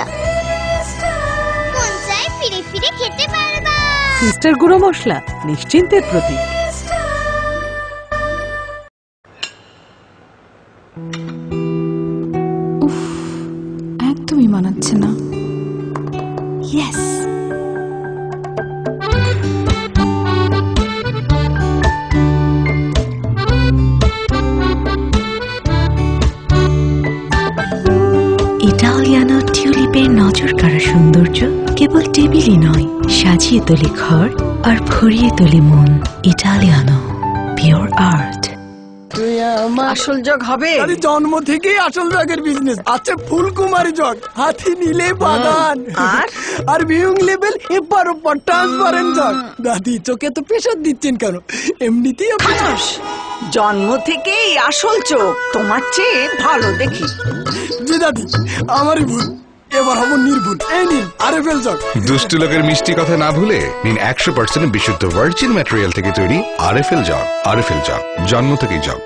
ফিরে ফিরে খেতে পারবা। সিস্টার গুঁড়ো মশলা নিশ্চিন্তের প্রতীক। একদমই মানাচ্ছে না। ইয়েস, ইটালিয়ানো টিউলিপের নজর কাড়া সৌন্দর্য কেবল টেবিলই নয়, সাজিয়ে তোলে ঘর আর ভরিয়ে তোলে মন। Italiano pure art. আসল জগ হবে? জন্ম থেকেই আসল জগের বিজনেস আছে। ফুলকুমারী জগ, হাতি নিলে বাগান, আর আর ভিউং লেভেল এপার ওপার ট্রান্সপারেন্ট জগ। দাদি চোখে তো প্রেশার দিচ্ছেন কেন? এমনিতেই আপনার জন্ম থেকেই আসল চোখ, তোমার চেয়ে ভালো দেখি। জি দাদি, আমারই ভুল, এবার হবো নির্ভুল। এই নিন আরএফএল জগ। দুষ্টু লোকের মিষ্টি কথা না ভুলে নিন একশো পার্সেন্ট বিশুদ্ধ ভার্জিন ম্যাটেরিয়াল থেকে তৈরি আরএফএল জগ। আরএফএল জগ, জন্ম থেকেই জগ।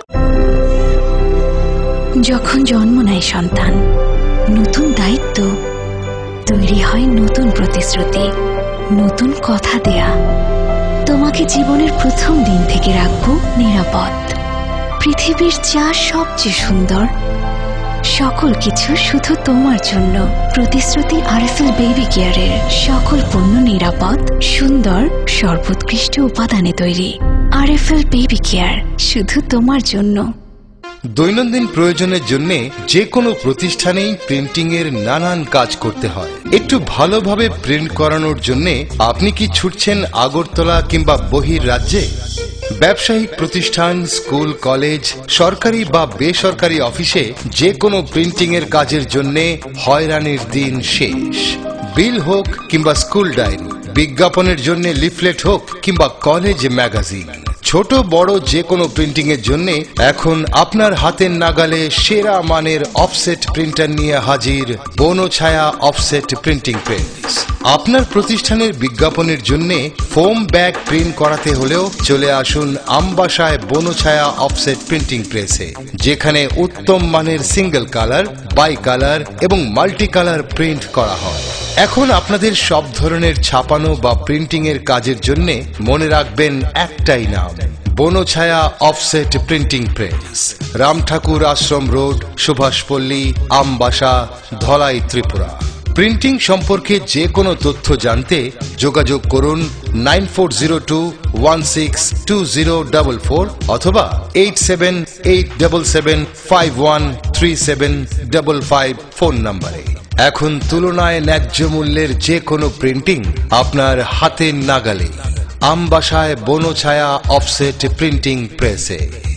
যখন জন্ম নেয় সন্তান, নতুন দায়িত্ব, তৈরি হয় নতুন প্রতিশ্রুতি, নতুন কথা দেয়া। তোমাকে জীবনের প্রথম দিন থেকে রাখবো নিরাপদ। পৃথিবীর যা সবচেয়ে সুন্দর, সকল কিছু শুধু তোমার জন্য। প্রতিশ্রুতি আরএফএল বেবি কেয়ারের সকল পণ্য নিরাপদ, সুন্দর, সর্বোৎকৃষ্ট উপাদানে তৈরি। আরএফএল বেবি কেয়ার শুধু তোমার জন্য। দৈনন্দিন প্রয়োজনের জন্য যে কোনো প্রতিষ্ঠানেই প্রিন্টিং এর নানান কাজ করতে হয়। একটু ভালোভাবে প্রিন্ট করানোর জন্য আপনি কি ছুটছেন আগরতলা কিংবা বহির রাজ্যে? ব্যবসায়িক প্রতিষ্ঠান, স্কুল, কলেজ, সরকারি বা বেসরকারি অফিসে যে কোনো প্রিন্টিং এর কাজের জন্য হয়রানির দিন শেষ। বিল হোক কিংবা স্কুল ডায়েরি, বিজ্ঞাপনের জন্য লিফলেট হোক কিংবা কলেজ ম্যাগাজিন, ছোট বড় যে কোনো প্রিন্টিং এর জন্য এখন আপনার হাতের নাগালে সেরা মানের অফসেট প্রিন্টার নিয়ে হাজির বনছায়া অফসেট প্রিন্টিং প্রেস। আপনার প্রতিষ্ঠানের বিজ্ঞাপনের জন্য ফোম ব্যাগ প্রিন্ট করাতে হলেও চলে আসুন আমবাসায় বনছায়া অফসেট প্রিন্টিং প্রেসে, যেখানে উত্তম মানের সিঙ্গেল কালার, বাই কালার এবং মাল্টি কালার প্রিন্ট করা হয়। এখন আপনাদের সব ধরনের ছাপানো বা প্রিন্টিং এর কাজের জন্য মনে রাখবেন একটাই নাম, Banchhaya offset printing press, Ram Thakur Ashram road, Subhashpalli, Ambassa, Dhalai, Tripura. Printing সম্পর্কে যে কোনো তথ্য জানতে যোগাযোগ করুন nine four zero two one six two zero double four অথবা eight seven eight double seven five one three seven double five phone নম্বরে। এখন তুলনায় ন্যায্য মূল্যের যে কোনো প্রিন্টিং আপনার হাতের নাগালে, আমবাসায় বনছায়া অফসেট প্রিন্টিং প্রেসে।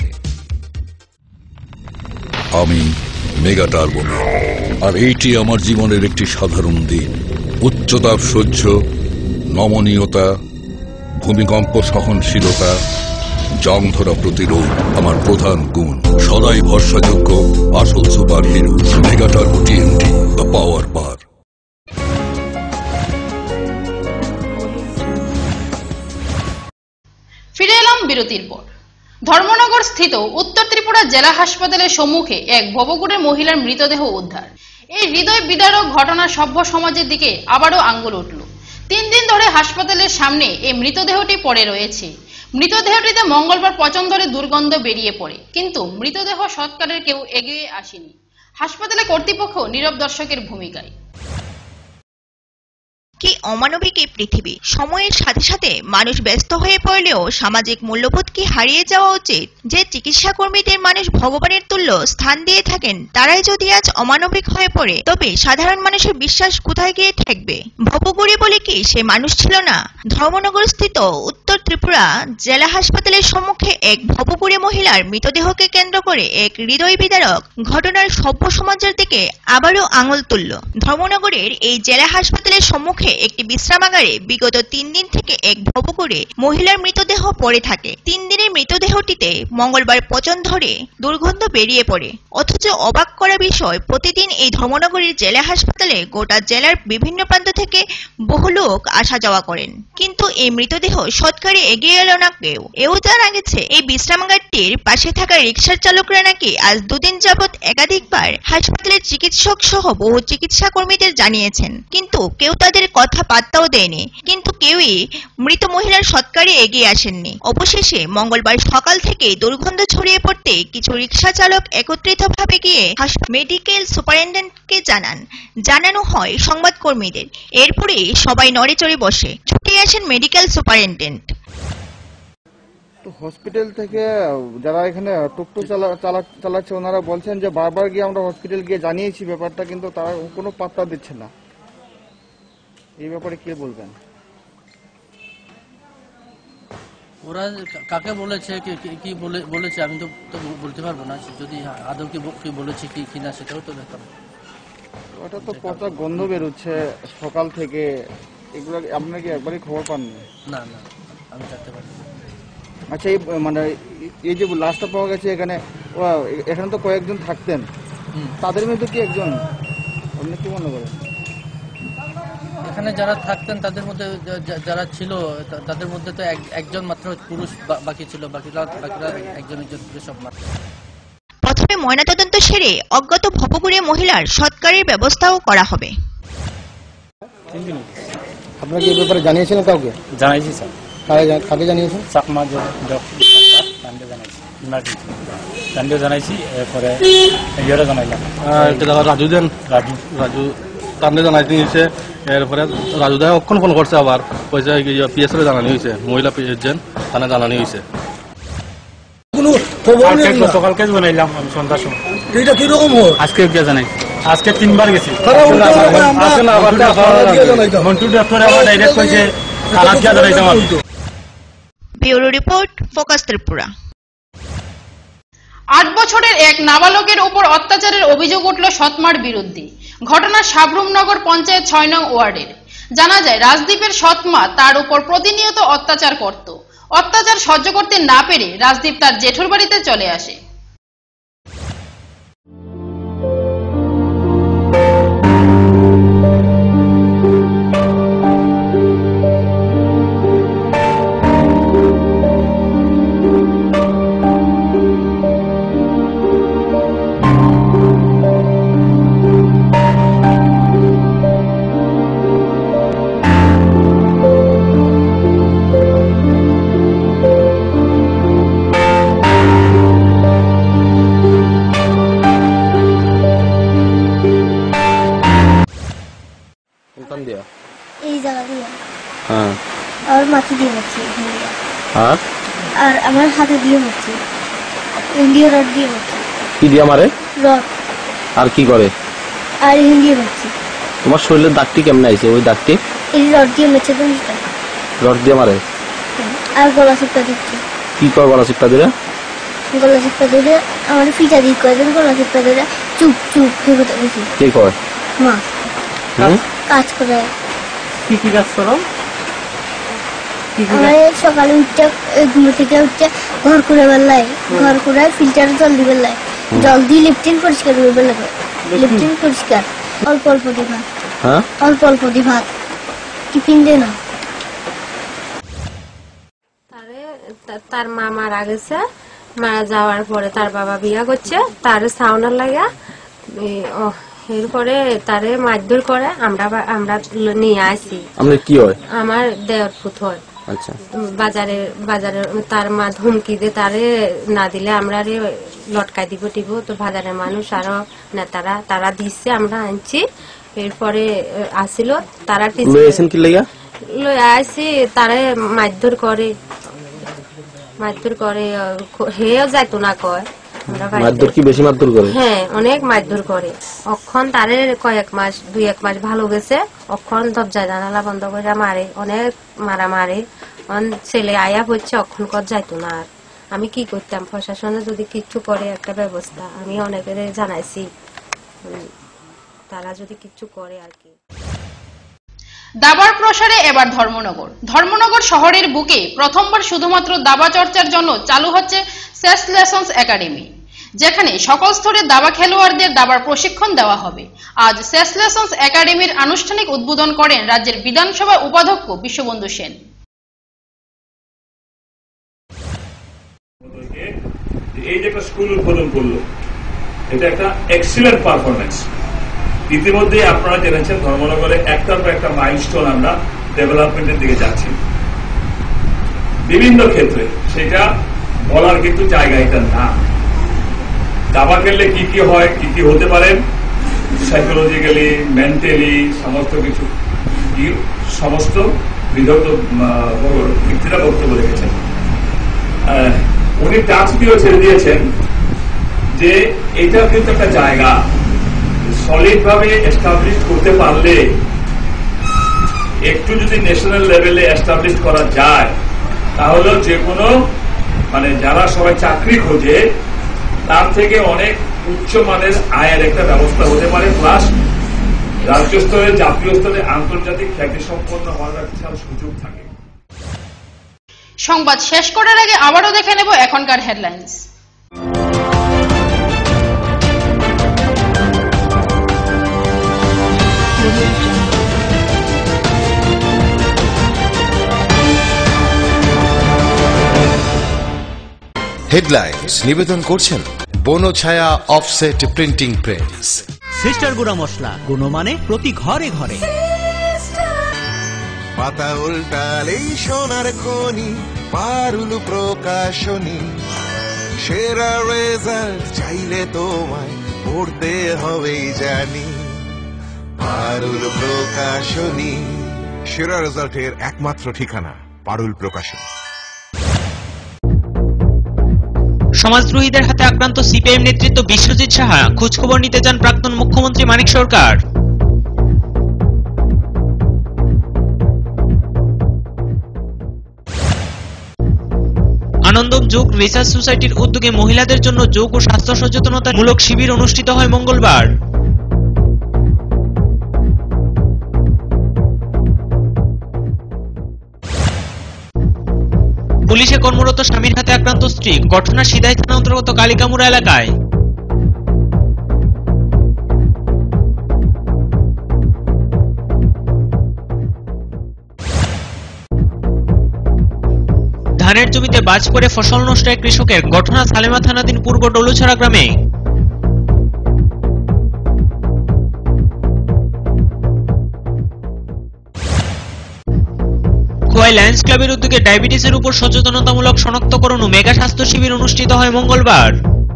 আমি মেগা টার্বোম্যান, আর এইটি আমার জীবনের একটি সাধারণ দিন। উচ্চতাপ সহ্য, নমনীয়তা, ভূমিকম্প সহনশীলতা, জং ধরা প্রতিরোধ আমার প্রধান গুণ। সদাই ভরসাযোগ্য আসল super hero mega turbo TNT, the power bar. ফিরে এলাম বিরতির পর। ধর্মনগর স্থিত উত্তর ত্রিপুরা জেলা হাসপাতালের সম্মুখে এক ভবঘুরে মহিলার মৃতদেহ উদ্ধার। এই হৃদয় বিদারক ঘটনা সভ্য সমাজের দিকে আবারও আঙ্গুল উঠল। তিন দিন ধরে হাসপাতালের সামনে এই মৃতদেহটি পড়ে রয়েছে। মৃতদেহটিতে মঙ্গলবার পচন ধরে দুর্গন্ধ বেরিয়ে পড়ে, কিন্তু মৃতদেহ সৎকারের কেউ এগিয়ে আসেনি। হাসপাতালে কর্তৃপক্ষ নীরব দর্শকের ভূমিকায়। কি অমানবিক এই পৃথিবী। সময়ের সাথে সাথে মানুষ ব্যস্ত হয়ে পড়লেও সামাজিক মূল্যবোধ কি হারিয়ে যাওয়া উচিত? যে চিকিৎসা কর্মীদের মানুষ ভগবানের তুল্য স্থান দিয়ে থাকেন, তারাই যদি আজ অমানবিক হয়ে পড়ে, তবে সাধারণ মানুষের বিশ্বাস কোথায় গিয়ে ঠেকবে? ভবগুড়ি বলে কি সে মানুষ ছিল না? ধর্মনগর স্থিত উত্তর ত্রিপুরা জেলা হাসপাতালের সম্মুখে এক ভবগুড়ি মহিলার মৃতদেহকে কেন্দ্র করে এক হৃদয় বিদারক ঘটনার সভ্য সমাজের দিকে আবারও আঙুল তুলল। ধর্মনগরের এই জেলা হাসপাতালের সম্মুখে একটি বিশ্রামাগারে বিগত তিন দিন থেকে এক ভবঘুরে মহিলার মৃতদেহ পড়ে থাকে। তিন দিনের মৃতদেহটিতে মঙ্গলবার পচন ধরে দুর্গন্ধ বেরিয়ে পড়ে। অথচ অবাক করা বিষয়, প্রতিদিন এই ধর্মনগরের জেলা হাসপাতালে গোটা জেলার বিভিন্ন প্রান্ত থেকে বহু লোক আসা যাওয়া করেন, কিন্তু এই মৃতদেহ সৎকারে এগিয়ে এলো না কেউ। এও জানা গেছে এই বিশ্রামাগারটির পাশে থাকা রিকশার চালকরা নাকি আজ দুদিন যাবৎ একাধিকবার হাসপাতালের চিকিৎসক সহ বহু চিকিৎসা কর্মীদের জানিয়েছেন, কিন্তু কেউ তাদের কথা পাত্তাও দেয়নি। কিন্তু কেউই মৃত মহিলার সৎকারে এগিয়ে আসেননি। অবশেষে মঙ্গলবার সকাল থেকে দুর্গন্ধ ছড়িয়ে পড়তে কিছু রিকশা চালক একত্রিতভাবে গিয়ে মেডিকেল সুপারিনটেন্ডেন্টকে জানান। জানানো হয় সংবাদকর্মীদের। এরপরে সবাই নড়েচড়ে বসে। ছুটে আসেন মেডিকেল সুপারিনটেন্ডেন্ট। তো হসপিটাল থেকে যারা এখানে টুকটুক চালাচ্ছে ওনারা বলছেন যে বারবার গিয়ে আমরা হসপিটাল গিয়ে জানিয়েছি ব্যাপারটা, কিন্তু তারা কোনো পাত্তা দিচ্ছে না। এই ব্যাপারে কি বলবেন? ওরা কাকে বলেছে কি বলেছে আমি তো বলতে পারবো না, যদি আদৌ কি বলেছে কি কিনা সেটাও তো ব্যাপার। ওটা তো পচা গন্ধ বেরোচ্ছে সকাল থেকে, এগুলো আপনারা কি একবারই খবর পাননি? না না, আমি জানতে পারি। আচ্ছা, এই মানে এই যে লাশটা পাওয়া গেছে এখানে, ওরা এখানে তো কয়েকজন থাকতেন, তাদের মধ্যে কি একজন, আপনি কি মনে করেন? এখানে যারা থাকতেন তাদের মধ্যে যারা ছিল তাদের মধ্যে তো একজন মাত্র পুরুষ বাকি ছিল, বাকিরা বাকিরা একজন একজন সব মাত্র। প্রথমে ময়নাতদন্ত সেরে অজ্ঞাত ভবঘুরে মহিলার সৎকারের ব্যবস্থাও করা হবে। আপনারা কি এই ব্যাপারে জানিয়েছেন কাউকে? জানাইছি স্যার। কাকে জানিয়েছেন? চাকমা জানিয়েছি, জানাইছি এরপরে ইয়েরা জানাইলাম রাজু দেন রাজু রাজু তান্ডে জানাইতে নিয়েছে। এরপরে রাজু দা অক্ষণ ফোন করছে, আবার কইছে পিএস এর জানানি হয়েছে, মহিলা পিএস যেন থানা জানানি হয়েছে। সকালকে জানাইলাম আমি সন্ধ্যার সময়। এটা কিরকম হয়? আজকে গিয়ে জানাই, আজকে তিনবার গেছি। মন্টু ডাক্তার আবার ডাইরেক্ট কইছে থানা গিয়ে জানাইতাম। Bureau report, focus Tripura. আট বছরের এক নাবালকের উপর অত্যাচারের অভিযোগ উঠল সৎমার বিরুদ্ধে। ঘটনা সাবরুমনগর পঞ্চায়েত ছয় নং ওয়ার্ডের। জানা যায় রাজদীপের সৎমা তার উপর প্রতিনিয়ত অত্যাচার করত। অত্যাচার সহ্য করতে না পেরে রাজদীপ তার জেঠুর বাড়িতে চলে আসে। এই জায়গা দিয়ে হ্যাঁ, আর মাথা দিয়ে হচ্ছে, আর আর আমার হাতে দিয়ে হচ্ছে, ইন্ডিয়া রড দিয়ে হচ্ছে। কি দিয়ে মারে? রড। আর কি করে? আর ইন্ডিয়া হচ্ছে। তোমার শরীরের দাগটি কেমন আইছে? ওই দাগটি এই রড দিয়ে মেছে তো, রড দিয়ে মারে। আর গলা চিপটা দিচ্ছে। কি কর গলা চিপটা দিলে? গলা চিপটা দিলে আমার ফিটা দিয়ে কয়েকদিন গলা চিপটা দিলে চুপ চুপ হয়ে কথা বেশি। কে কয়? মা। কাজ করে। কি কি কাজ করো? আমার সকালে উঠতে ঘুম থেকে উঠতে ঘর করে বেলায়, ঘর করে ফিল্টারে জল দিবে বেলায়, জল দিয়ে লিপটিন পরিষ্কার করে বেলায়, লিপটিন পরিষ্কার, অল্প অল্প দি ভাত, হ্যাঁ অল্প অল্প দি ভাত, টিফিন দে না। তার মা মারা গেছে, মারা যাওয়ার পরে তার বাবা বিয়া করছে, তার সাউনার লাগা এরপরে তারে মারধর করে, আমরা আমরা নিয়ে আসি। আমরা কি হয়? আমার দেওয়ার পুত হয়। আচ্ছা। বাজারে বাজারে তার মা ধুমকি দিয়ে তারে না দিলে আমরা লটকাই দিব টিব, তো বাজারের মানুষ আরো নেতারা তারা দিচ্ছে, আমরা আনছি। এরপরে আসিল তারা আসি তারা মারধর করে মারধর করে হেও যাইতো না কয় মারধর কি বেশি মারধর করে? হ্যাঁ অনেক মারধর করে। অক্ষণ তারে কয়েক মাস দুই এক মাস ভালো গেছে, অক্ষণ দরজা জানালা বন্ধ করে মারে, অনেক মারা মারে। ছেলে আয়া হচ্ছে অক্ষণ কর যাইতো না। আর আমি কি করতাম, প্রশাসনে যদি কিছু করে একটা ব্যবস্থা, আমি অনেকের জানাইছি, তারা যদি কিছু করে আর কি। দাবার প্রসারে এবার ধর্মনগর। ধর্মনগর শহরের বুকে প্রথমবার শুধুমাত্র দাবা চর্চার জন্য চালু হচ্ছে সেস লেসন্স একাডেমি, যেখানে সকল স্তরের দাবা খেলোয়াড়দের দাবার প্রশিক্ষণ দেওয়া হবে। আজ সেস লেসন্স একাডেমির আনুষ্ঠানিক উদ্বোধন করেন রাজ্যের বিধানসভা উপাধ্যক্ষ বিশ্ববন্ধু সেন। এই যে একটা স্কুল উদ্বোধন করলো, এটা একটা এক্সিলেন্ট পারফরমেন্স। ইতিমধ্যে আপনারা জেনেছেন ধর্মনগরে একটার পর একটা মাইলস্টোন আমরা ডেভেলপমেন্টের দিকে যাচ্ছি বিভিন্ন ক্ষেত্রে। সেটা বলার কিন্তু জায়গা এটা না। দাবা খেললে কি কি হয়, কি কি হতে পারে, সাইকোলজিক্যালি, মেন্টালি, সমস্ত কিছু সমস্ত বিধগ্ধ ব্যক্তিরা বক্তব্য রেখেছেন। উনি টাস্ক দিয়েও ছেড়ে দিয়েছেন যে এটা কিন্তু একটা জায়গা সলিড ভাবে এস্টাবলিশ করতে পারলে, একটু যদি ন্যাশনাল লেভেলে এস্টাবলিশ করা যায়, তাহলে যে কোনো মানে যারা সবাই চাকরি খোঁজে তার থেকে অনেক উচ্চ মানের আয়ের একটা ব্যবস্থা হতে পারে, প্লাস রাজ্য স্তরে, জাতীয় স্তরে, আন্তর্জাতিক খ্যাতি সম্পন্ন হওয়ার একটা সুযোগ থাকে। সংবাদ শেষ করার আগে আবারও দেখে নেব এখনকার হেডলাইন্স। হেডলাইন্স নিবেদন করছেন Banchhaya offset printing press. Sister গুঁড়া মশলা, গুণমানে প্রতি ঘরে ঘরে। পাতা উল্টালেই সোনার খনি, পারুল প্রকাশনী। সেরা রেজাল্ট চাইলে তোমায় পড়তে হবেই জানি, পারুল প্রকাশনী। সেরা রেজাল্টের একমাত্র ঠিকানা পারুল প্রকাশনী। সমাজদ্রোহীদের হাতে আক্রান্ত সিপিআইএম নেতৃত্ব বিশ্বজিৎ সাহা খোঁজখবর নিতে যান প্রাক্তন মুখ্যমন্ত্রী মানিক সরকার। আনন্দম যোগ রিসার্চ সোসাইটির উদ্যোগে মহিলাদের জন্য যোগ ও স্বাস্থ্য সচেতনতামূলক শিবির অনুষ্ঠিত হয় মঙ্গলবার। পুলিশে কর্মরত স্বামীর হাতে আক্রান্ত স্ত্রী, ঘটনা সিদাই থানা অন্তর্গত কালিকামুড়া এলাকায়। ধানের জমিতে বাজ পড়ে ফসল নষ্ট এক কৃষকের, ঘটনা সালেমা থানাধীন পূর্ব ডলুছড়া গ্রামে। খোয়াই লায়ন্স ক্লাবের উদ্যোগে ডায়াবেটিসের উপর সচেতনতামূলক শনাক্তকরণ ও মেগা স্বাস্থ্য শিবির অনুষ্ঠিত হয় মঙ্গলবার।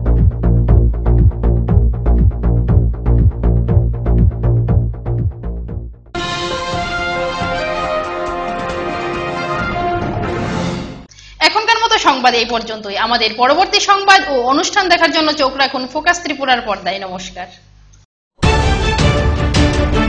এখনকার মতো সংবাদ এই পর্যন্তই। আমাদের পরবর্তী সংবাদ ও অনুষ্ঠান দেখার জন্য চোখ রাখুন ফোকাস ত্রিপুরার পর্দায়। নমস্কার।